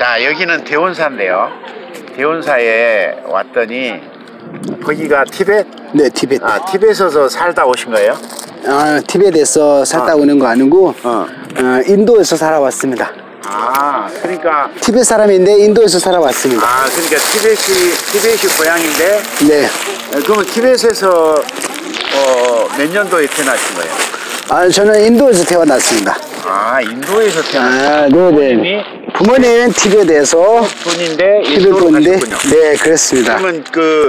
자, 여기는 대원사인데요. 대원사에 왔더니 거기가 티벳? 네, 티벳. 아, 티벳에서 살다 오신 거예요? 티벳에서 살다 오는 거 아니고 인도에서 살아왔습니다. 아, 그러니까 티벳 사람인데 인도에서 살아왔습니다. 아, 그러니까 티벳이 고향인데. 네. 그러면 티벳에서 몇 년도에 태어나신 거예요? 저는 인도에서 태어났습니다. 아, 인도에서 태어나신 거예요? 네네. 부모님은 티벳에서 분인데 티벳 인도로 분인데, 가셨군요. 네, 그렇습니다. 그러면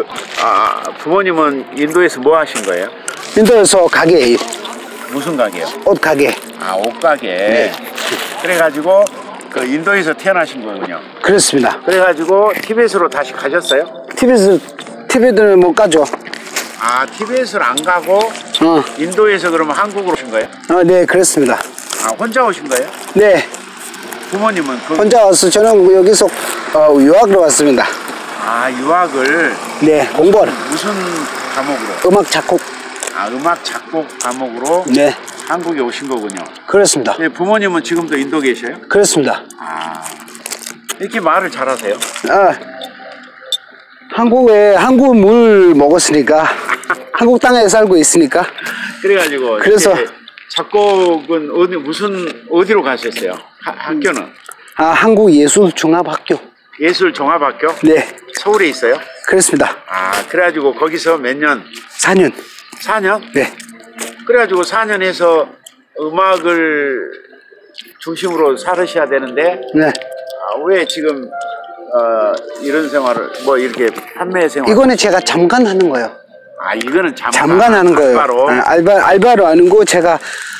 부모님은 인도에서 뭐 하신 거예요? 인도에서 가게. 무슨 가게요? 옷 가게. 아, 옷가게. 네. 그래가지고 그 인도에서 태어나신 거군요. 그렇습니다. 그래가지고 티벳으로 다시 가셨어요? 티벳을 못 가죠. 아, 티벳을 안 가고 인도에서 그러면 한국으로 오신 거예요? 네, 그렇습니다. 아, 혼자 오신 거예요? 네. 부모님은 혼자 와서 저는 여기서 유학을 왔습니다. 아, 유학을. 네, 공부하러. 무슨 과목으로? 음악 작곡. 아, 음악 작곡 과목으로. 네. 한국에 오신 거군요. 그렇습니다. 네, 부모님은 지금도 인도 계셔요? 그렇습니다. 아, 이렇게 말을 잘하세요? 한국 물 먹었으니까 한국 땅에 살고 있으니까. 그래가지고. 그래서 작곡은 어디로 가셨어요? 학교는? 한국 예술종합학교. 예술종합학교? 네. 서울에 있어요? 그렇습니다. 아, 그래가지고 거기서 몇 년? 4년. 4년? 네. 그래가지고 4년에서 음악을 중심으로 살으셔야 되는데. 네. 왜 지금 이런 생활을 이렇게 판매 생활? 이거는 제가 잠깐 하는 거예요. 아, 이거는 잠깐 하는 거예요. 알바로? 알바로 하는 거 제가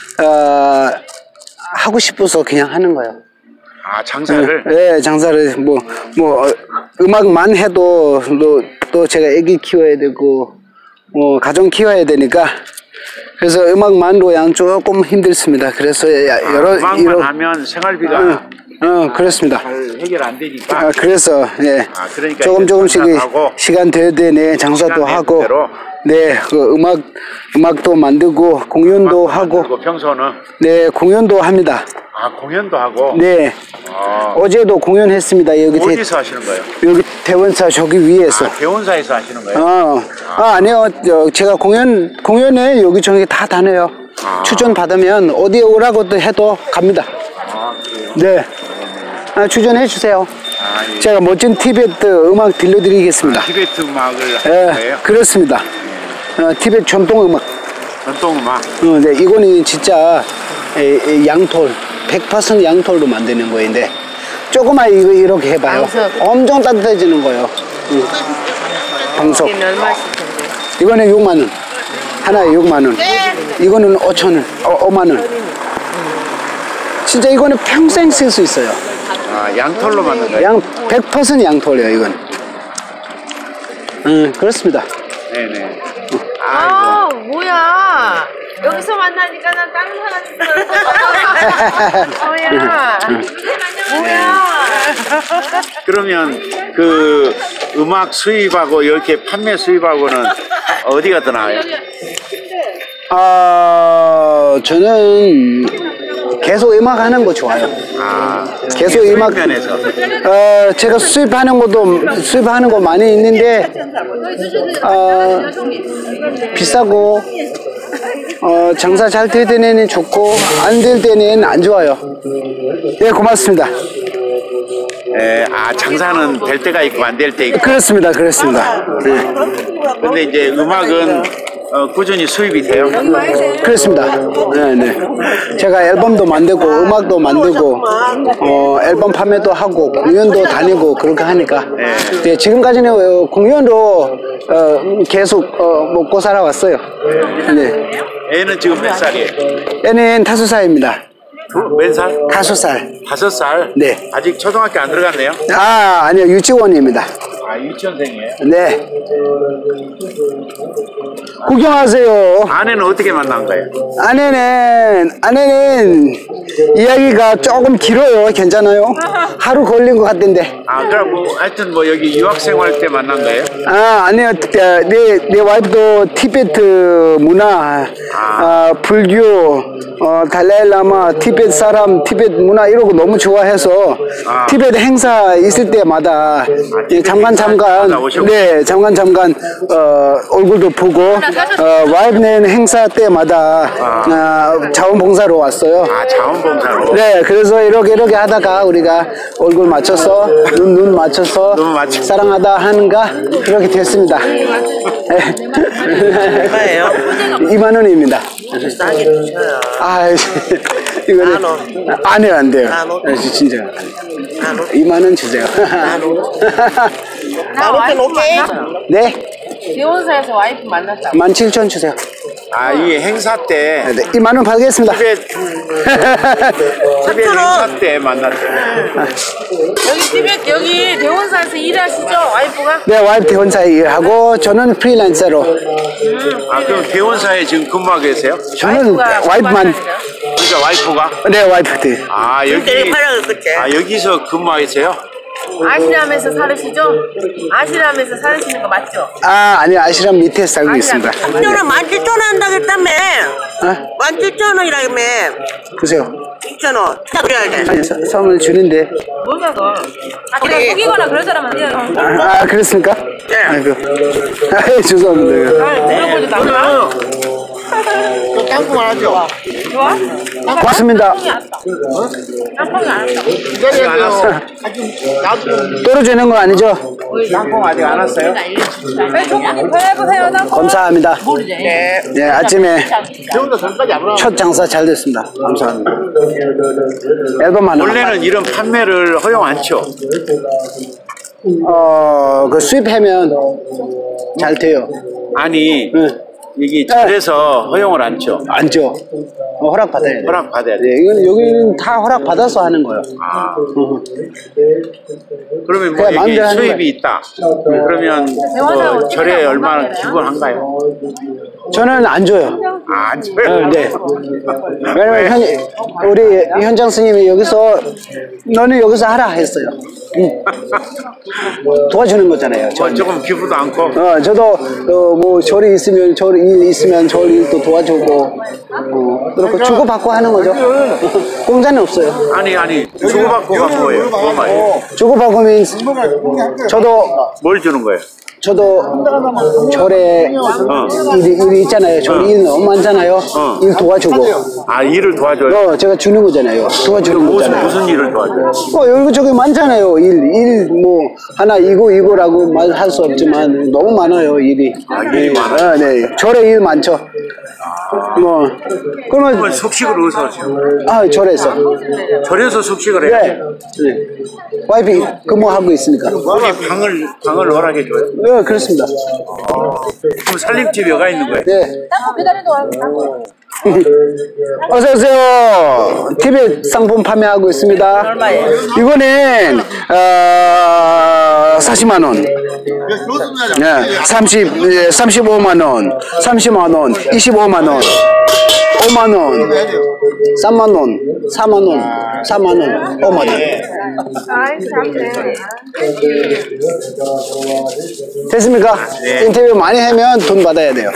하고 싶어서 그냥 하는 거예요. 아, 장사를? 네, 장사를 음악만 해도 또 제가 애기 키워야 되고 가정 키워야 되니까 그래서 음악만로 양 조금 힘들습니다. 그래서 음악만 하면 생활비가 그렇습니다. 잘 해결 안 되니까. 그래서 네. 그러니까 조금씩 시간 될 때 장사도 하고 네, 음악도 만들고 공연도 하고. 평소는? 네, 공연도 합니다. 아, 공연도 하고? 네. 어제도 공연했습니다. 여기 어디서 하시는 거예요? 여기 대원사 저기 위에서. 대원사에서 하시는 거예요? 아니요. 제가 공연에 여기저기 다 다녀요. 추천 받으면 어디에 오라고 해도 갑니다. 그래요? 네. 추천해 주세요. 예. 제가 멋진 티벳 음악 들려드리겠습니다. 티베트 음악을 하는 거예요? 그렇습니다. 티벳 전통 음악. 전통 음악? 네, 이거는 진짜 양톨, 100% 양톨로 만드는 거인데 조금만 이렇게 해봐요. 엄청 따뜻해지는 거예요. 방석. 이거는 6만 원. 하나에 6만 원. 이거는 5천 원, 5만 원. 진짜 이거는 평생 쓸 수 있어요. 아, 양털로 만든 거예요? 100% 양톨이에요, 이건. 그렇습니다. 네네. 뭐야. 여기서 만나니까 난 다른 사람인 줄 알았어. 뭐야. 그러면 그 음악 수입하고 이렇게 판매 수입하고는 어디가 더 나아요? 저는 계속 음악 하는 거 좋아요. 계속 음악 면에서. 제가 수입하는 거 많이 있는데 비싸고 장사 잘 될 때는 좋고 안 될 때는 안 좋아요. 네, 고맙습니다. 장사는 될 때가 있고 안 될 때 있고. 그렇습니다. 네. 근데 이제 음악은 꾸준히 수입이 돼요? 그렇습니다. 네. 제가 앨범도 만들고 음악도 만들고 앨범 판매도 하고 공연도 다니고 그렇게 하니까 네, 지금까지는 공연으로 계속 먹고 살아왔어요. 네. 애는 지금 몇 살이에요? 애는 5살입니다. 몇 살? 5살. 5살? 네. 아직 초등학교 안 들어갔네요? 아니요, 유치원입니다. 아, 유치원생이에요? 네. 구경하세요. 아내는 어떻게 만난 거예요? 아내는 이야기가 조금 길어요. 괜찮아요? 하루 걸린 것 같던데. 아, 그럼 뭐 하여튼 뭐 여기 유학생활 때 만난 거예요? 아, 아니요. 내 와이프도 티베트 문화, 불교, 달라일라마, 티베트 사람, 티베트 문화 이런 거 너무 좋아해서 티베트 행사 있을 때마다 잠깐 얼굴도 보고 와이프는 행사 때마다 자원봉사로 왔어요. 아, 자원봉사로? 네, 그래서 이렇게 하다가 우리가 얼굴 맞춰서 눈 맞춰서 사랑하다 하는가 그렇게 됐습니다. 얼마예요? 2만 원입니다. 싸게 주셔요. 아, 이거는 안 해요, 안 돼요. 진짜. 2만 원 주세요. 나한테 오케이? 네? 대원사에서 와이프 만났다고. 17,000 주세요. 아, 이 행사 때 네, 2만 원 받겠습니다. 티베트 행사 때 만났어요. 여기 대원사에서 일하시죠, 와이프가? 네, 와이프 대원사 일하고 저는 프리랜서로. 아, 그럼 대원사에 지금 근무하고 계세요? 저는 와이프만. 그러니까 와이프가? 네, 와이프들. 아, 여기서 근무하고 계세요? 아시람에서 살으시죠? 아시람에서 살으시는 거 맞죠? 아, 아니요. 아시람 밑에 살고 있습니다. 저는 17,000원 한다고 했다며. 17,000원이라며. 보세요. 6,000원. 그래야 돼. 아니, 선물 주는데. 뭐냐고. 그냥 속이거나 그럴 사람 아니에요. 아, 그렇습니까? 네. 아이고. 죄송합니다. 물어보지 말라. 깡통 안 하죠? 좋아? 고맙습니다. 짬뽕이 안 왔다. 아직 안 왔어. 떨어지는 거 아니죠? 깡통 아직 안 왔어요? 왜 조금 해보세요. 감사합니다. 네. 네, 아침에 첫 장사 잘 됐습니다. 감사합니다. 앨범 하나. 원래는 이런 판매를 허용 않죠? 그 수입하면 잘 돼요. 아니, 네. 이게 절에서 허용을 않죠? 안 줘. 허락 받아야 돼. 허락 받아야 돼. 네, 이건 여기는 다 허락 받아서 하는 거예요. 아. 그러면 뭐 그냥 여기 마음대로 하는 수입이 있다. 그러면 뭐 절에 얼마나 기부한가요? 저는 안 줘요. 아, 안 줘요? 네. 왜냐면 우리 현장 스님이 여기서 너는 여기서 하라 했어요. 도와주는 거잖아요. 조금 기부도 않고. 저도 뭐 절이 있으면 절 일 있으면 절 일도 도와주고 그렇고 주고받고 하는 거죠. 공짜는 없어요. 아니 주고받고가 뭐예요? 뭐 말이에요? 주고받고는 저도 뭘 주는 거예요? 저도 절에 일이 있잖아요. 절 일 너무 많잖아요. 일 도와주고. 아, 일을 도와줘요? 제가 주는 거잖아요. 도와주는 거잖아요. 무슨 일을 도와줘요? 여기저기 많잖아요. 일 뭐 하나 이거라고 말할 수 없지만 너무 많아요. 일이. 아, 일이 많아요? 네. 절에 일 많죠. 그러면 숙식을 어디서 하세요? 절에서. 절에서 숙식을 해요? 네. 와이프 근무하고 있으니까. 거기 방을 허락해 줘요? 네, 그렇습니다. 그럼 살림집이 여가 있는 거예요? 네. 어서 오세요. 티벳 상품 판매하고 있습니다. 얼마예요? 이거는 40만 원. 네, 35만 원, 30만 원, 25만 원, 5만 원, 3만 원, 4만 원, 4만 원, 5만 원. 아이, 참네. 됐습니까? 네. 인터뷰 많이 하면 돈 받아야 돼요.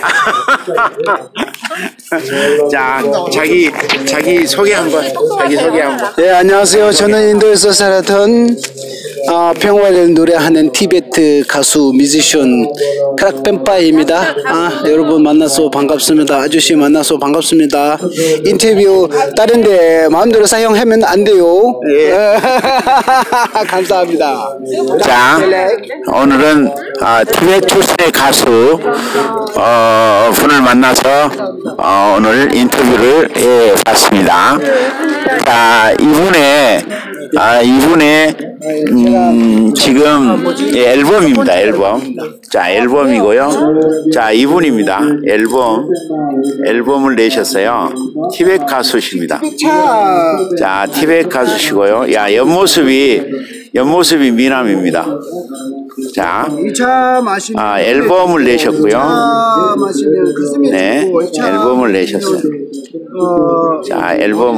자, 자기 소개 한번. 네, 안녕하세요. 저는 인도에서 살았던 평화를 노래하는 티베트 가수 뮤지션 크락펜파입니다. 여러분 만나서 반갑습니다. 아저씨 만나서 반갑습니다. 인터뷰 다른데 마음대로 사용하면 안 돼요. 예. 감사합니다. 자, 오늘은 티베트 출신의 가수 분을 만나서 오늘 인터뷰를 해봤습니다. 자, 이분의 지금 앨범입니다. 앨범. 자, 앨범이고요. 자, 이분입니다. 앨범을 내셨어요. 티베트 가수십니다. 자, 티베트 가수시고요. 야, 옆모습이 미남입니다. 자, 2차 마시면 앨범을 내셨고요. 2차 마시면 가슴이 네, 좋고 2차 앨범을 내셨어요. 자,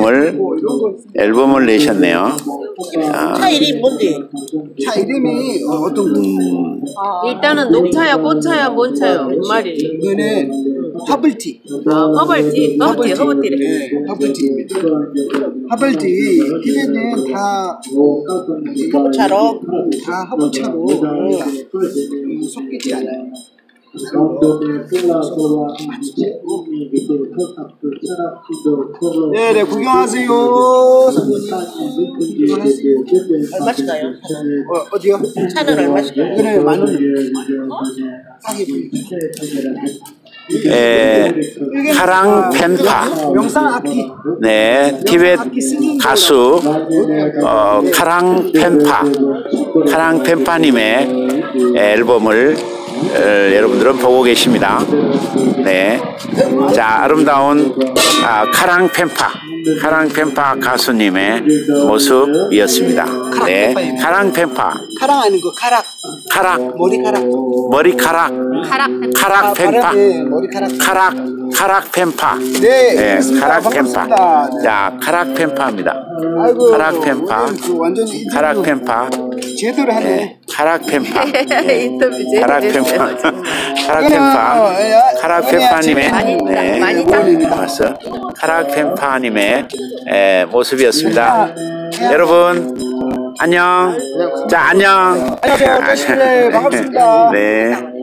앨범을 내셨네요. 차 이름이 뭔데? 차 이름이 어떤 거? 일단은 녹차야, 꽃차야, 뭔 차요? 뭔 말이? 이거는 허블티. 허벌티, 허벌티래. 네, 허블티입니다. 허블티 이제는 다 차로? 다 허브차로 섞이지 않아요. 네, 구경하세요. 얼마씩가요? 어디요? 차는 얼마씩가요? 이거는 10,000원. 카랑 펜파. 명상 악기. 네, 티벳 가수 카랑 펜파님의 앨범을 여러분들은 보고 계십니다. 네, 자, 아름다운 카랑 펜파 가수님의 모습이었습니다. 네, 카랑 펜파. 카랑 아니고 카락. 머리카락. 카락 펜파. 카락 펜파. 네, 네, 카락 펜파. 반갑습니다. 자, 카락 펜파입니다. 아이고, 카락 펜파. 완전 카락 펜파. 제대로 하네. 네, 카락 펜파. 인터뷰 제대로 카락 펜파. 카락 펜파님의 많이 왔어. 카락 펜파님의 모습이었습니다. 여러분 안녕. 자, 안녕. 안녕하세요. 반갑습니다. 네.